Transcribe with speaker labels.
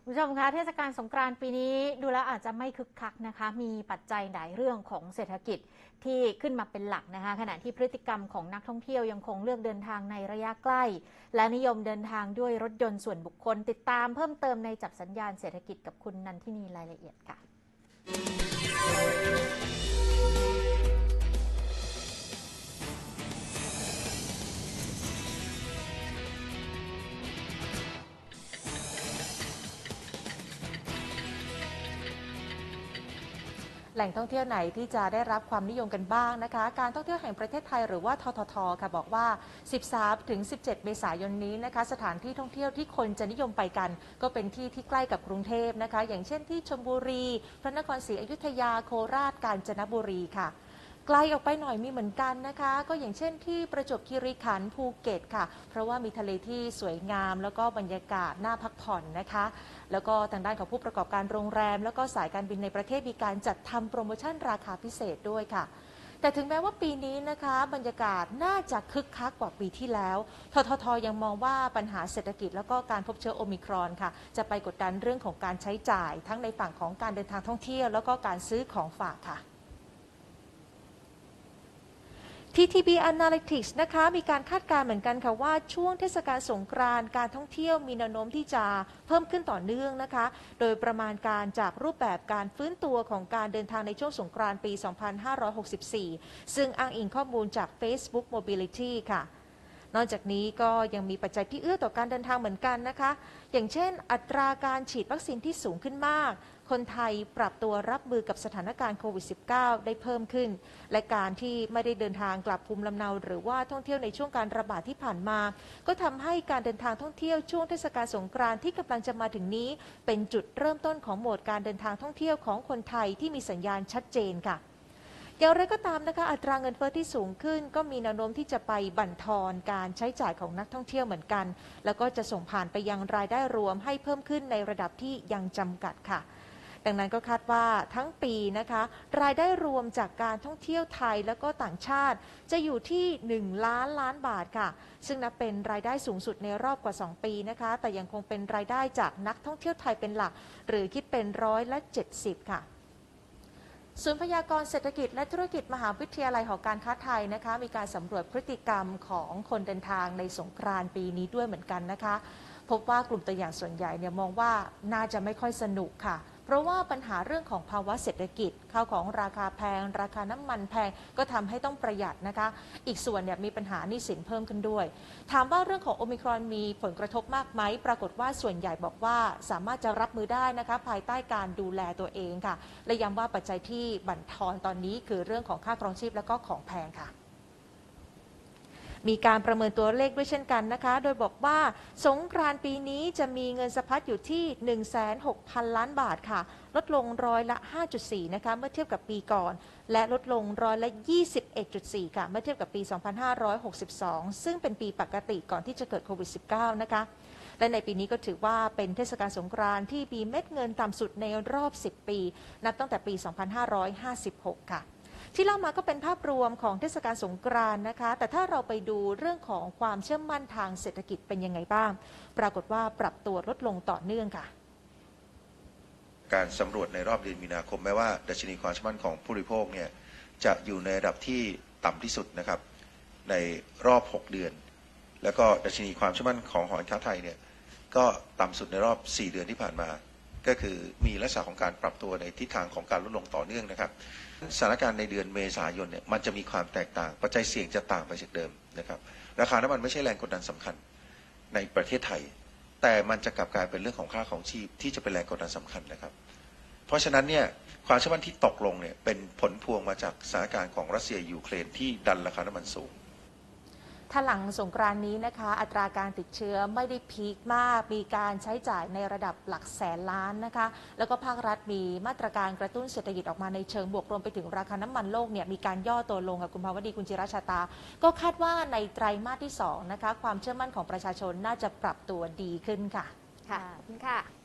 Speaker 1: คุณผู้ชมคะเทศกาลสงกรานต์ปีนี้ดูแล้วอาจจะไม่คึกคักนะคะมีปัจจัยหลายเรื่องของเศรษฐกิจที่ขึ้นมาเป็นหลักนะคะขณะที่พฤติกรรมของนักท่องเที่ยวยังคงเลือกเดินทางในระยะใกล้และนิยมเดินทางด้วยรถยนต์ส่วนบุคคลติดตามเพิ่มเติมในจับสัญญาณเศรษฐกิจกับคุณนันทินีรายละเอียดค่ะ
Speaker 2: แหล่งท่องเที่ยวไหนที่จะได้รับความนิยมกันบ้างนะคะการท่องเที่ยวแห่งประเทศไทยหรือว่าทททค่ะบอกว่า 13-17 เมษายนนี้นะคะสถานที่ท่องเที่ยวที่คนจะนิยมไปกันก็เป็นที่ที่ใกล้กับกรุงเทพนะคะอย่างเช่นที่ชลบุรีพระนครศรีอยุธยาโคราชกาญจนบุรีค่ะไกลออกไปหน่อยมีเหมือนกันนะคะก็อย่างเช่นที่ประจวบคีรีขันธ์ภูเก็ตค่ะเพราะว่ามีทะเลที่สวยงามแล้วก็บรรยากาศน่าพักผ่อนนะคะแล้วก็ทางด้านของผู้ประกอบการโรงแรมแล้วก็สายการบินในประเทศมีการจัดทำโปรโมชั่นราคาพิเศษด้วยค่ะแต่ถึงแม้ว่าปีนี้นะคะบรรยากาศน่าจะคึกคักกว่าปีที่แล้วทททยังมองว่าปัญหาเศรษฐกิจแล้วก็การพบเชื้อโอมิครอนค่ะจะไปกดดันเรื่องของการใช้จ่ายทั้งในฝั่งของการเดินทางท่องเที่ยวแล้วก็การซื้อของฝากค่ะTTB Analytics นะคะมีการคาดการณ์เหมือนกันค่ะว่าช่วงเทศกาลสงกรานต์การท่องเที่ยวมีแนวโน้มที่จะเพิ่มขึ้นต่อเนื่องนะคะโดยประมาณการจากรูปแบบการฟื้นตัวของการเดินทางในช่วงสงกรานต์ปี 2564 ซึ่งอ้างอิงข้อมูลจาก Facebook Mobility ค่ะนอกจากนี้ก็ยังมีปัจจัยที่เอื้อต่อการเดินทางเหมือนกันนะคะอย่างเช่นอัตราการฉีดวัคซีนที่สูงขึ้นมากคนไทยปรับตัวรับมือกับสถานการณ์โควิด -19 ได้เพิ่มขึ้นและการที่ไม่ได้เดินทางกลับภูมิลำเนาหรือว่าท่องเที่ยวในช่วงการระบาดที่ผ่านมาก็ทำให้การเดินทางท่องเที่ยวช่วงเทศกาลสงกรานต์ที่กำลังจะมาถึงนี้เป็นจุดเริ่มต้นของโหมดการเดินทางท่องเที่ยวของคนไทยที่มีสัญญาณชัดเจนค่ะอย่างไรก็ตามนะคะอัตราเงินเฟ้อที่สูงขึ้นก็มีแนวโน้มที่จะไปบั่นทอนการใช้จ่ายของนักท่องเที่ยวเหมือนกันแล้วก็จะส่งผ่านไปยังรายได้รวมให้เพิ่มขึ้นในระดับที่ยังจำกัดค่ะดังนั้นก็คาดว่าทั้งปีนะคะรายได้รวมจากการท่องเที่ยวไทยและก็ต่างชาติจะอยู่ที่1 ล้านล้านบาทค่ะซึ่งนับเป็นรายได้สูงสุดในรอบกว่า2 ปีนะคะแต่ยังคงเป็นรายได้จากนักท่องเที่ยวไทยเป็นหลักหรือคิดเป็น70%ค่ะศูนย์พยากรณ์เศรษฐกิจและธุรกิจมหาวิทยาลัยหอการค้าไทยนะคะมีการสำรวจพฤติกรรมของคนเดินทางในสงกรานต์ปีนี้ด้วยเหมือนกันนะคะพบว่ากลุ่มตัวอย่างส่วนใหญ่เนี่ยมองว่าน่าจะไม่ค่อยสนุกค่ะเพราะว่าปัญหาเรื่องของภาวะเศรษฐกิจข้าวของราคาแพงราคาน้ำมันแพงก็ทำให้ต้องประหยัดนะคะอีกส่วนเนี่ยมีปัญหาหนี้สินเพิ่มขึ้นด้วยถามว่าเรื่องของโอมิครอนมีผลกระทบมากไหมปรากฏว่าส่วนใหญ่บอกว่าสามารถจะรับมือได้นะคะภายใต้การดูแลตัวเองค่ะและย้ำว่าปัจจัยที่บั่นทอนตอนนี้คือเรื่องของค่าครองชีพและก็ของแพงค่ะมีการประเมินตัวเลขด้วยเช่นกันนะคะโดยบอกว่าสงกรานต์ปีนี้จะมีเงินสะพัดอยู่ที่ 16,000 ล้านบาทค่ะลดลง5.4%นะคะเมื่อเทียบกับปีก่อนและลดลง21.4%ค่ะเมื่อเทียบกับปี 2562 ซึ่งเป็นปีปกติก่อนที่จะเกิดโควิด -19 นะคะและในปีนี้ก็ถือว่าเป็นเทศกาลสงกรานต์ที่มีเม็ดเงินต่ำสุดในรอบ10 ปีนับตั้งแต่ปี 2556 ค่ะที่เล่ามาก็เป็นภาพรวมของเทศกาลสงกรานต์นะคะแต่ถ้าเราไปดูเรื่องของความเชื่อมั่นทางเศรษฐกิจเป็นยังไงบ้างปรากฏว่าปรับตัวลดลงต่อเนื่องค่ะ
Speaker 3: การสำรวจในรอบเดือนมีนาคมแม้ว่าดัชนีความเชื่อมั่นของผู้บริโภคเนี่ยจะอยู่ในระดับที่ต่ำที่สุดนะครับในรอบ6 เดือนแล้วก็ดัชนีความเชื่อมั่นของหอการค้าไทยเนี่ยก็ต่ำสุดในรอบ4 เดือนที่ผ่านมาก็คือมีลักษณะของการปรับตัวในทิศทางของการลดลงต่อเนื่องนะครับสถานการณ์ในเดือนเมษายนเนี่ยมันจะมีความแตกต่างปัจจัยเสี่ยงจะต่างไปจากเดิมนะครับราคาน้ำมันไม่ใช่แรงกดดันสำคัญในประเทศไทยแต่มันจะกลับกลายเป็นเรื่องของค่าของชีพที่จะเป็นแรงกดดันสำคัญนะครับเพราะฉะนั้นเนี่ยความเชื่อมั่นที่ตกลงเนี่ยเป็นผลพวงมาจากสถานการณ์ของรัสเซียยูเครนที่ดันราคาน้ำมันสูง
Speaker 2: ถ้าหลังสงกรานต์นี้นะคะอัตราการติดเชื้อไม่ได้พีคมากมีการใช้จ่ายในระดับหลักแสนล้านนะคะแล้วก็ภาครัฐมีมาตรการกระตุ้นเศรษฐกิจออกมาในเชิงบวกรวมไปถึงราคาน้ำมันโลกเนี่ยมีการย่อตัวลงค่ะคุณภาวดีคุณจิราชาตาก็คาดว่าในไตรมาสที่2นะคะความเชื่อมั่นของประชาชนน่าจะปรับตัวดีขึ้นค่ะ
Speaker 1: ค่ะขอบคุณค่ะ